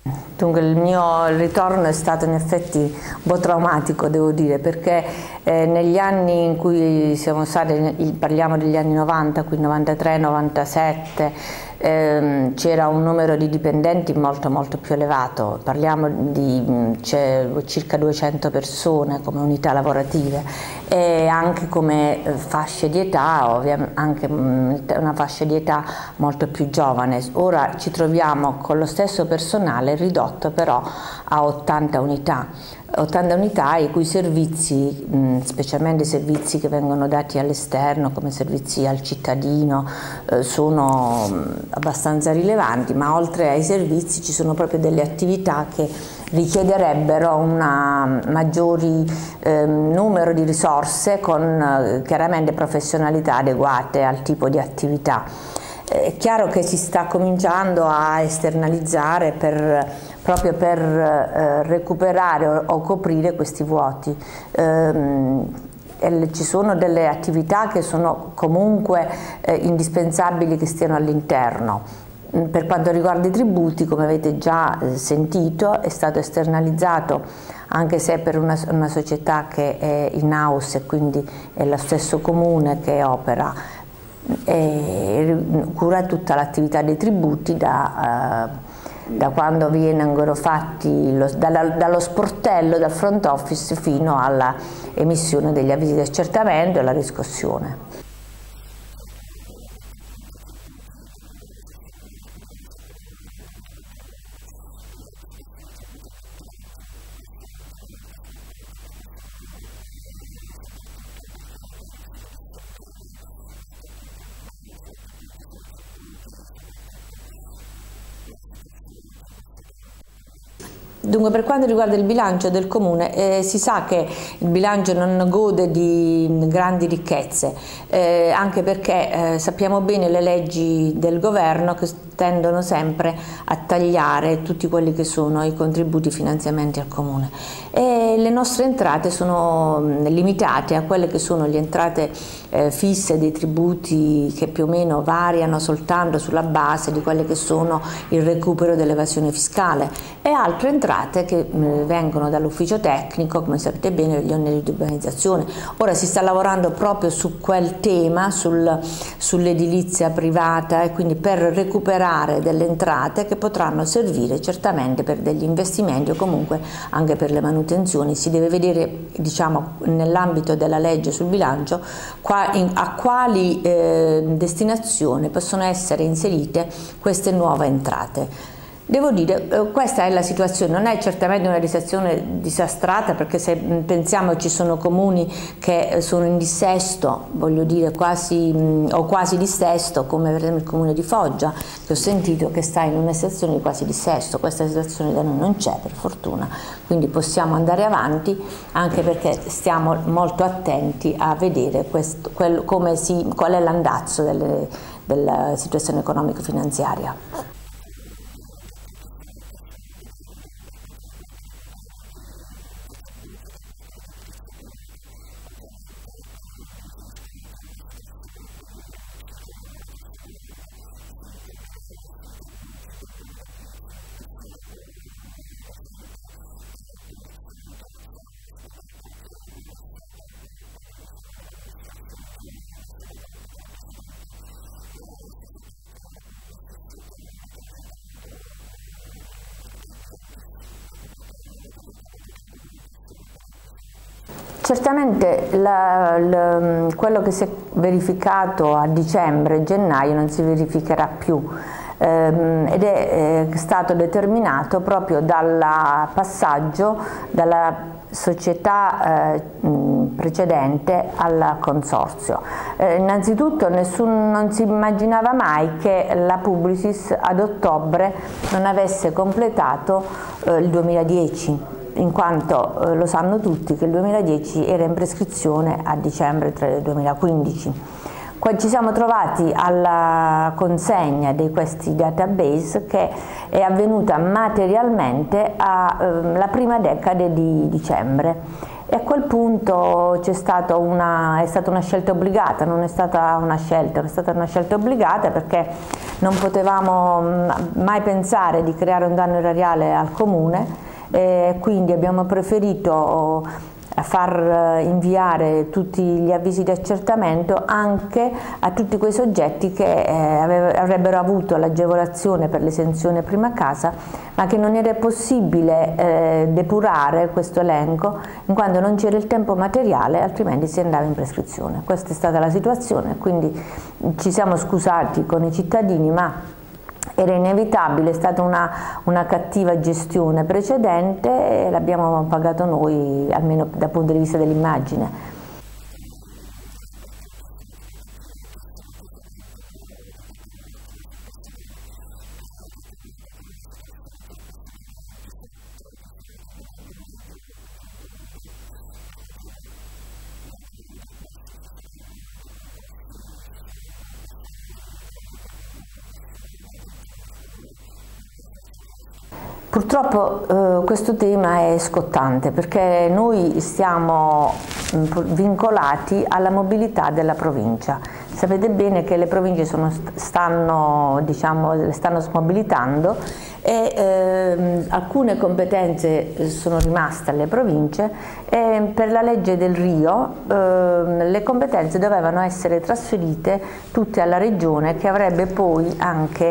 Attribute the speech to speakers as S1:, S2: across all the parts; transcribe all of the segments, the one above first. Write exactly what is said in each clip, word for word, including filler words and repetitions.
S1: Dunque il mio ritorno è stato in effetti un po' traumatico, devo dire, perché eh, negli anni in cui siamo stati, parliamo degli anni novanta, quindi novantatré novantasette, ehm, c'era un numero di dipendenti molto molto più elevato, parliamo di circa duecento persone come unità lavorative e anche come fasce di età, ovviamente anche una fascia di età molto più giovane. Ora ci troviamo con lo stesso personale ridotto però a ottanta unità, ottanta unità i cui servizi, specialmente i servizi che vengono dati all'esterno come servizi al cittadino, sono abbastanza rilevanti, ma oltre ai servizi ci sono proprio delle attività che richiederebbero un maggiore eh, numero di risorse con eh, chiaramente professionalità adeguate al tipo di attività. È chiaro che si sta cominciando a esternalizzare per, proprio per eh, recuperare o, o coprire questi vuoti. Ehm, Ci sono delle attività che sono comunque eh, indispensabili che stiano all'interno. Per quanto riguarda i tributi, come avete già eh, sentito, è stato esternalizzato, anche se per una, una società che è in house e quindi è lo stesso comune che opera e cura tutta l'attività dei tributi da, eh, da quando vengono fatti lo, dalla, dallo sportello, dal front office fino alla emissione degli avvisi di accertamento e alla riscossione. Dunque, per quanto riguarda il bilancio del Comune, eh, si sa che il bilancio non gode di grandi ricchezze, eh, anche perché eh, sappiamo bene le leggi del governo che tendono sempre a tagliare tutti quelli che sono i contributi, i finanziamenti al Comune. E le nostre entrate sono limitate a quelle che sono le entrate eh, fisse dei tributi che più o meno variano soltanto sulla base di quelle che sono il recupero dell'evasione fiscale e altre entrate che vengono dall'ufficio tecnico, come sapete bene, gli oneri di urbanizzazione. Ora si sta lavorando proprio su quel tema, sul, sull'edilizia privata e quindi per recuperare delle entrate che potranno servire certamente per degli investimenti o comunque anche per le manutenzioni. Si deve vedere, diciamo, nell'ambito della legge sul bilancio qua, in, a quali eh, destinazioni possono essere inserite queste nuove entrate. Devo dire, questa è la situazione, non è certamente una situazione disastrata, perché se pensiamo ci sono comuni che sono in dissesto, voglio dire quasi o quasi dissesto, come per esempio il comune di Foggia, che ho sentito che sta in una situazione di quasi dissesto. Questa situazione da noi non c'è, per fortuna, quindi possiamo andare avanti, anche perché stiamo molto attenti a vedere questo, quel, come si, qual è l'andazzo delle, della situazione economico-finanziaria. Certamente la, la, quello che si è verificato a dicembre, gennaio non si verificherà più ehm, ed è eh, stato determinato proprio dal passaggio dalla società eh, precedente al consorzio. Eh, innanzitutto nessun, non si immaginava mai che la Publicis ad ottobre non avesse completato eh, il duemiladieci. In quanto eh, lo sanno tutti che il duemiladieci era in prescrizione a dicembre duemilaquindici. Qua ci siamo trovati alla consegna di questi database che è avvenuta materialmente alla eh, prima decade di dicembre e a quel punto c'è stata una, è stata una scelta obbligata, non è stata una scelta, è stata una scelta obbligata perché non potevamo mai pensare di creare un danno erariale al comune, e quindi abbiamo preferito far inviare tutti gli avvisi di accertamento anche a tutti quei soggetti che eh, avrebbero avuto l'agevolazione per l'esenzione prima casa, ma che non era possibile eh, depurare questo elenco in quanto non c'era il tempo materiale, altrimenti si andava in prescrizione. Questa è stata la situazione, quindi ci siamo scusati con i cittadini, ma era inevitabile, è stata una, una cattiva gestione precedente e l'abbiamo pagato noi, almeno dal punto di vista dell'immagine. Purtroppo eh, questo tema è scottante perché noi siamo vincolati alla mobilità della provincia. Sapete bene che le province sono, stanno, diciamo, stanno smobilitando e eh, alcune competenze sono rimaste alle province e per la legge del Rio eh, le competenze dovevano essere trasferite tutte alla regione, che avrebbe poi anche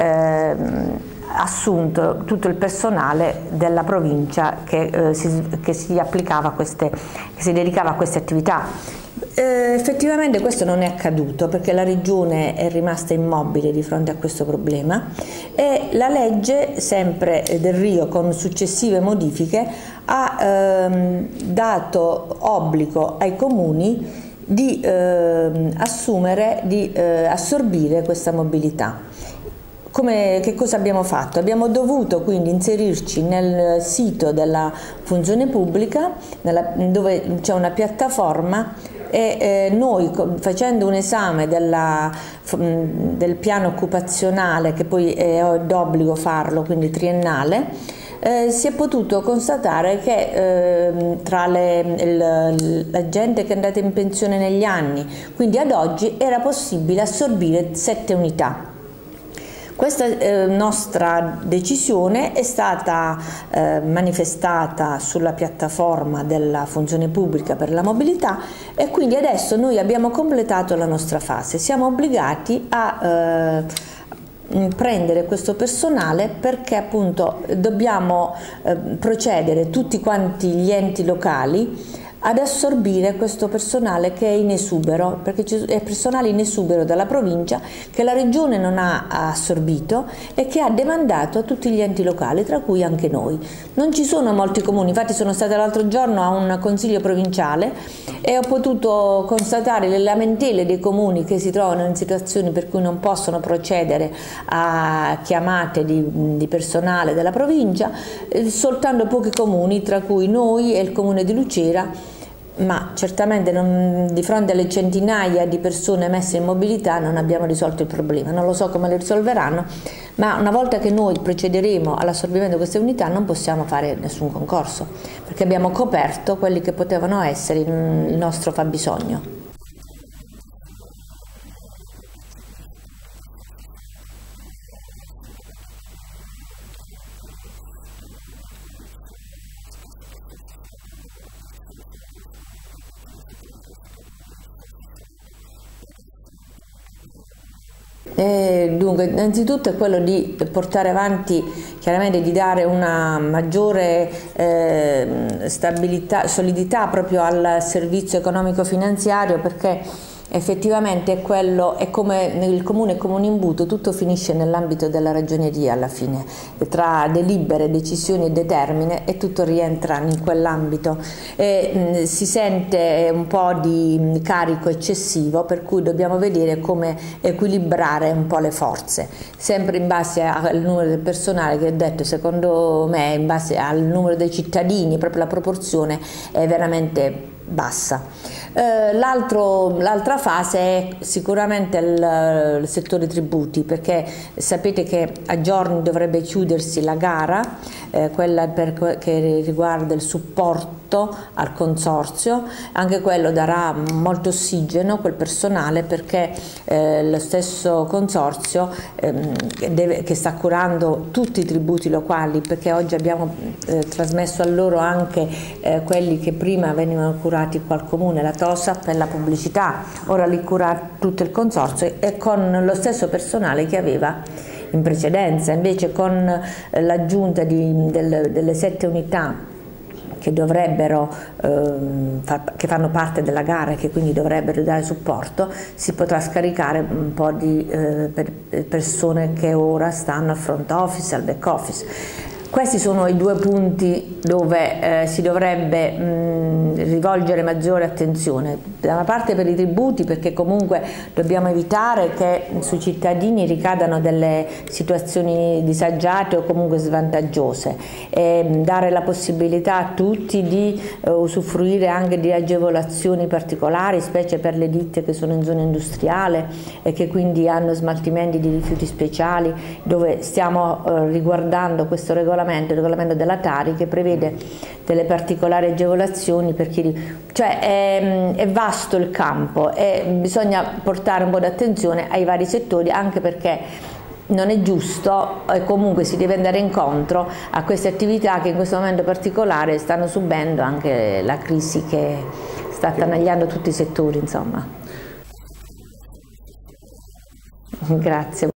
S1: eh, assunto tutto il personale della provincia che, eh, si, che si applicava a queste, che si dedicava a queste attività. Eh, effettivamente questo non è accaduto perché la regione è rimasta immobile di fronte a questo problema e la legge sempre del Rio con successive modifiche ha ehm, dato obbligo ai comuni di eh, assumere, di eh, assorbire questa mobilità. Come, che cosa abbiamo fatto? Abbiamo dovuto quindi inserirci nel sito della funzione pubblica nella, dove c'è una piattaforma e eh, noi facendo un esame della, del piano occupazionale, che poi è d'obbligo farlo, quindi triennale, eh, si è potuto constatare che eh, tra le, il, la gente che è andata in pensione negli anni, quindi ad oggi, era possibile assorbire sette unità. Questa eh, nostra decisione è stata eh, manifestata sulla piattaforma della funzione pubblica per la mobilità e quindi adesso noi abbiamo completato la nostra fase. Siamo obbligati a eh, prendere questo personale perché appunto dobbiamo eh, procedere tutti quanti gli enti locali ad assorbire questo personale che è in esubero, perché è personale in esubero dalla provincia che la regione non ha assorbito e che ha demandato a tutti gli enti locali, tra cui anche noi. Non ci sono molti comuni, infatti sono stata l'altro giorno a un consiglio provinciale e ho potuto constatare le lamentele dei comuni che si trovano in situazioni per cui non possono procedere a chiamate di, di personale della provincia, soltanto pochi comuni, tra cui noi e il comune di Lucera, ma certamente non, di fronte alle centinaia di persone messe in mobilità non abbiamo risolto il problema. Non lo so come lo risolveranno, ma una volta che noi procederemo all'assorbimento di queste unità non possiamo fare nessun concorso, perché abbiamo coperto quelli che potevano essere il nostro fabbisogno. Eh, dunque, innanzitutto è quello di portare avanti, chiaramente di dare una maggiore eh, stabilità, solidità proprio al servizio economico-finanziario, perché effettivamente è quello, è come nel comune comune imbuto, tutto finisce nell'ambito della ragioneria alla fine, tra delibere, decisioni e determine, e tutto rientra in quell'ambito e mh, si sente un po' di carico eccessivo, per cui dobbiamo vedere come equilibrare un po' le forze, sempre in base al numero del personale, che ho detto, secondo me in base al numero dei cittadini, proprio la proporzione è veramente bassa. Eh, l'altra fase è sicuramente il, il settore tributi, perché sapete che a giorni dovrebbe chiudersi la gara eh, quella per, che riguarda il supporto al consorzio, anche quello darà molto ossigeno a quel personale, perché eh, lo stesso consorzio ehm, deve, che sta curando tutti i tributi locali, perché oggi abbiamo eh, trasmesso a loro anche eh, quelli che prima venivano curati qua al comune, la TOSAP e la pubblicità, ora li cura tutto il consorzio e con lo stesso personale che aveva in precedenza. Invece con l'aggiunta del, delle sette unità che dovrebbero, ehm, far, che fanno parte della gara e che quindi dovrebbero dare supporto, si potrà scaricare un po' di eh, per persone che ora stanno al front office, al back office. Questi sono i due punti dove eh, si dovrebbe mh, rivolgere maggiore attenzione, da una parte per i tributi, perché comunque dobbiamo evitare che sui cittadini ricadano delle situazioni disagiate o comunque svantaggiose, e mh, dare la possibilità a tutti di eh, usufruire anche di agevolazioni particolari, specie per le ditte che sono in zona industriale e che quindi hanno smaltimenti di rifiuti speciali, dove stiamo eh, riguardando questo regolamento il regolamento della Tari, che prevede delle particolari agevolazioni per chi, cioè è, è vasto il campo e bisogna portare un po' di attenzione ai vari settori, anche perché non è giusto e comunque si deve andare incontro a queste attività che in questo momento particolare stanno subendo anche la crisi che sta attanagliando tutti i settori, insomma. Grazie.